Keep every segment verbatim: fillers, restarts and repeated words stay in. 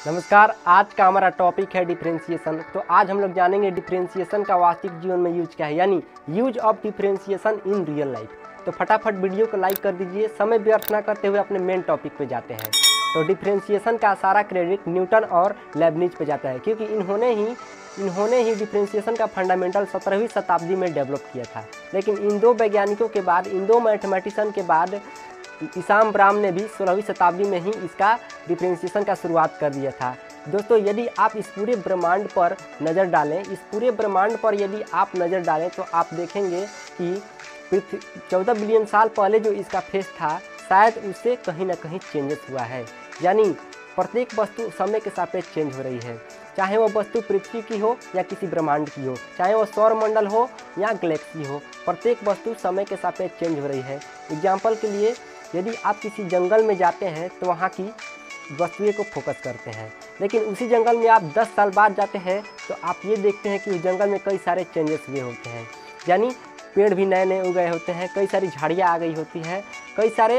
नमस्कार। आज का हमारा टॉपिक है डिफरेंशिएशन। तो आज हम लोग जानेंगे डिफरेंशिएशन का वास्तविक जीवन में यूज क्या है, यानी use of differentiation in real life. तो फटाफट वीडियो को लाइक कर दीजिए। समय व्यर्थ ना करते हुए अपने मेन टॉपिक पे जाते हैं। तो डिफरेंशिएशन का सारा क्रेडिट न्यूटन और लेबनिज पे जाता है, क्योंकि इन्होंने ही इन्होंने ही डिफरेंशिएशन का फंडामेंटल सत्रहवीं शताब्दी में डेवलप किया था। लेकिन इन दो वैज्ञानिकों के बाद, इन दो मैथमेटिशियन के बाद इसाम ब्राम ने भी सोलहवीं शताब्दी में ही इसका डिफरेंशिएशन का शुरुआत कर दिया था। दोस्तों, यदि आप इस पूरे ब्रह्मांड पर नज़र डालें इस पूरे ब्रह्मांड पर यदि आप नज़र डालें तो आप देखेंगे कि पृथ्वी चौदह बिलियन साल पहले जो इसका फेस था, शायद उससे कहीं ना कहीं चेंजेस हुआ है। यानी प्रत्येक वस्तु समय के सापेक्ष चेंज हो रही है, चाहे वो वस्तु पृथ्वी की हो या किसी ब्रह्मांड की हो, चाहे वो सौर मंडल हो या गैलेक्सी हो, प्रत्येक वस्तु समय के सापेक्ष चेंज हो रही है। एग्जाम्पल के लिए, यदि आप किसी जंगल में जाते हैं तो वहाँ की वस्तुएं को फोकस करते हैं, लेकिन उसी जंगल में आप दस साल बाद जाते हैं तो आप ये देखते हैं कि उस जंगल में कई सारे चेंजेस हुए होते हैं। यानी पेड़ भी नए नए उग गए होते हैं, कई सारी झाड़ियाँ आ गई होती हैं, कई सारे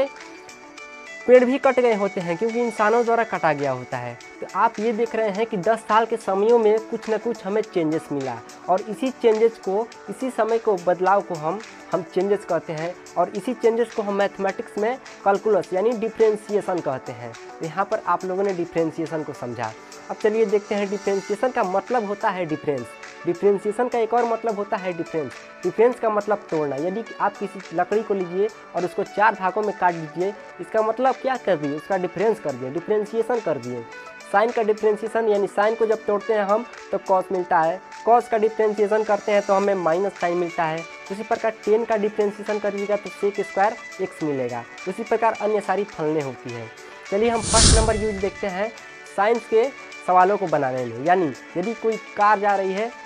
पेड़ भी कट गए होते हैं क्योंकि इंसानों द्वारा काटा गया होता है। तो आप ये देख रहे हैं कि दस साल के समयों में कुछ न कुछ हमें चेंजेस मिला, और इसी चेंजेस को, इसी समय को, बदलाव को हम हम चेंजेस कहते हैं, और इसी चेंजेस को हम मैथमेटिक्स में कैलकुलस यानी डिफरेंशिएशन कहते हैं। यहाँ पर आप लोगों ने डिफरेंशिएशन को समझा। अब चलिए देखते हैं, डिफरेंशिएशन का मतलब होता है डिफरेंस। डिफरेंशिएशन का एक और मतलब होता है डिफरेंस। डिफरेंस का मतलब तोड़ना। यदि आप किसी लकड़ी को लीजिए और उसको चार भागों में काट दीजिए, इसका मतलब क्या कर दिए, उसका डिफरेंस कर दिए, डिफरेंशिएशन कर दिए। साइन का डिफरेंशिएशन, यानी साइन को जब तोड़ते हैं हम तो कॉस मिलता है। कॉस का डिफरेंशिएशन करते हैं तो हमें माइनस साइन मिलता है। उसी प्रकार टेन का डिफरेंशिएशन करिएगा तो सेक स्क्वायर एक्स मिलेगा। उसी प्रकार अन्य सारी फलने होती हैं। चलिए हम फर्स्ट नंबर यूज देखते हैं साइंस के सवालों को बनाने में। यानी यदि कोई कार जा रही है,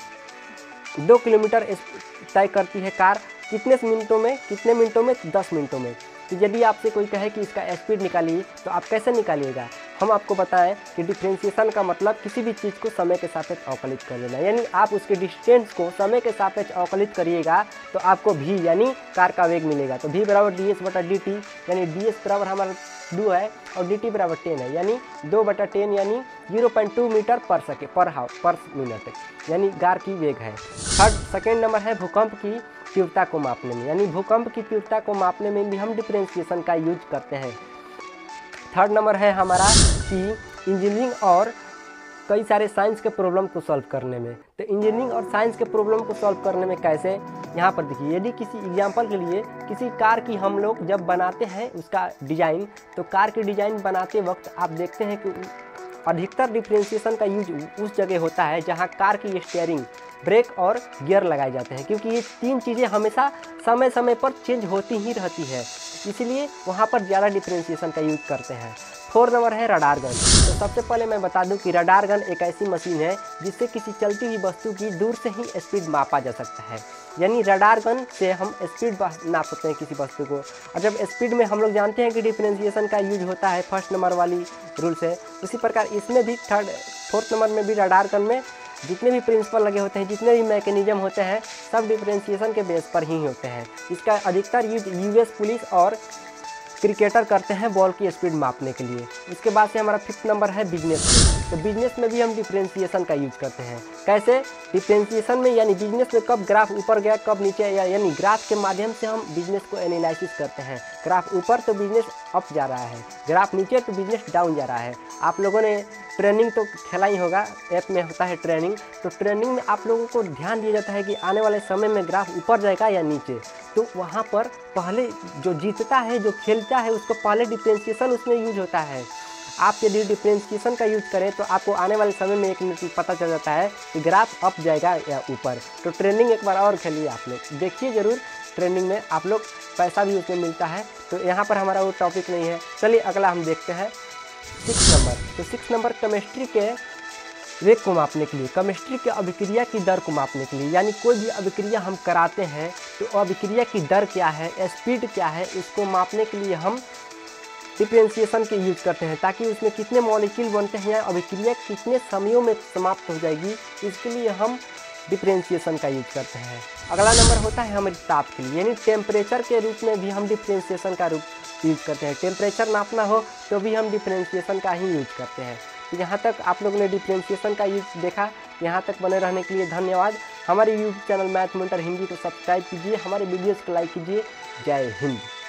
दो किलोमीटर तय करती है कार, कितने मिनटों में कितने मिनटों में दस मिनटों में। तो यदि आपसे कोई कहे कि इसका स्पीड निकालिए तो आप कैसे निकालिएगा? हम आपको बताएं कि डिफरेंशिएशन का मतलब किसी भी चीज़ को समय के सापेक्ष अवकलित कर देना। यानी आप उसके डिस्टेंस को समय के सापेक्ष अवकलित करिएगा तो आपको भी यानी कार का वेग मिलेगा। तो भी बराबर डी एस बटा डी टी, यानी डी एस बराबर हमारा दो है और डी टी बराबर टेन है, यानी दो बटा टेन यानी जीरो पॉइंट टू मीटर पर सके पर हाउ पर मिनट, यानी कार की वेग है। थर्ड सेकेंड नंबर है भूकंप की तीव्रता को मापने में। यानी भूकंप की तीव्रता को मापने में भी हम डिफरेंशिएशन का यूज करते हैं। थर्ड नंबर है हमारा कि इंजीनियरिंग और कई सारे साइंस के प्रॉब्लम को सॉल्व करने में। तो इंजीनियरिंग और साइंस के प्रॉब्लम को सॉल्व करने में कैसे, यहाँ पर देखिए। यदि किसी एग्जांपल के लिए किसी कार की हम लोग जब बनाते हैं उसका डिज़ाइन, तो कार की डिज़ाइन बनाते वक्त आप देखते हैं कि अधिकतर डिफरेंशिएशन का यूज उस जगह होता है जहाँ कार की स्टीयरिंग, ब्रेक और गियर लगाए जाते हैं, क्योंकि ये तीन चीज़ें हमेशा समय समय पर चेंज होती ही रहती है, इसलिए वहाँ पर ज़्यादा डिफरेंशिएशन का यूज करते हैं। फोर नंबर है रडार गन। तो सबसे पहले मैं बता दूं कि रडार गन एक ऐसी मशीन है जिससे किसी चलती हुई वस्तु की दूर से ही स्पीड मापा जा सकता है। यानी रडार गन से हम स्पीड नाप सकते हैं किसी वस्तु को। और जब स्पीड में हम लोग जानते हैं कि डिफरेंशिएशन का यूज होता है फर्स्ट नंबर वाली रूल से, उसी प्रकार इसमें भी थर्ड फोर्थ नंबर में भी रडार गन में जितने भी प्रिंसिपल लगे होते हैं, जितने भी मैकेनिज्म होते हैं, सब डिफरेंशिएशन के बेस पर ही होते हैं। इसका अधिकतर यूज यूएस पुलिस और क्रिकेटर करते हैं बॉल की स्पीड मापने के लिए। इसके बाद से हमारा फिफ्थ नंबर है बिजनेस। तो बिजनेस में भी हम डिफरेंशिएशन का यूज करते हैं। कैसे? डिफरेंशिएशन में, यानी बिजनेस में कब ग्राफ ऊपर गया कब नीचे, या यानी ग्राफ के माध्यम से हम बिजनेस को एनालिसिस करते हैं। ग्राफ ऊपर तो बिजनेस अप जा रहा है, ग्राफ नीचे तो बिजनेस डाउन जा रहा है। आप लोगों ने ट्रेनिंग तो खेला ही होगा, ऐप में होता है ट्रेनिंग। तो ट्रेनिंग में आप लोगों को ध्यान दिया जाता है कि आने वाले समय में ग्राफ ऊपर जाएगा या नीचे। तो वहाँ पर पहले जो जीतता है, जो खेलता है, उसको पहले डिफरेंशिएशन उसमें यूज होता है। आप यदि डिफरेंशिएशन का यूज करें तो आपको आने वाले समय में एक मिनट पता चल जाता है कि ग्राफ अप जाएगा या ऊपर। तो ट्रेनिंग एक बार और खेलिए, आप लोग देखिए ज़रूर। ट्रेनिंग में आप लोग पैसा भी उसमें मिलता है। तो यहाँ पर हमारा वो टॉपिक नहीं है। चलिए अगला हम देखते हैं सिक्स नंबर। तो सिक्स नंबर केमिस्ट्री के वेग को मापने के लिए, केमिस्ट्री के अभिक्रिया की दर को मापने के लिए। यानी कोई भी अभिक्रिया हम कराते हैं तो अभिक्रिया की दर क्या है, स्पीड क्या है, इसको मापने के लिए हम डिफरेंशिएशन के यूज करते हैं, ताकि उसमें कितने मॉलिक्यूल बनते हैं या अभिक्रिया कितने समयों में समाप्त हो जाएगी, इसके लिए हम डिफरेंशिएशन का यूज करते हैं। अगला नंबर होता है हमारे ताप के लिए, यानी टेम्परेचर के रूप में भी हम डिफरेंशिएशन का रूप यूज करते हैं। टेम्परेचर नापना हो तो भी हम डिफरेंशिएशन का ही यूज करते हैं। तो यहाँ तक आप लोगों ने डिफ्रेंशिएशन का यूज देखा। यहाँ तक बने रहने के लिए धन्यवाद। हमारे YouTube channel Math Mentor Hindi को सब्सक्राइब कीजिए, हमारे वीडियोज़ को लाइक कीजिए। जय हिंद।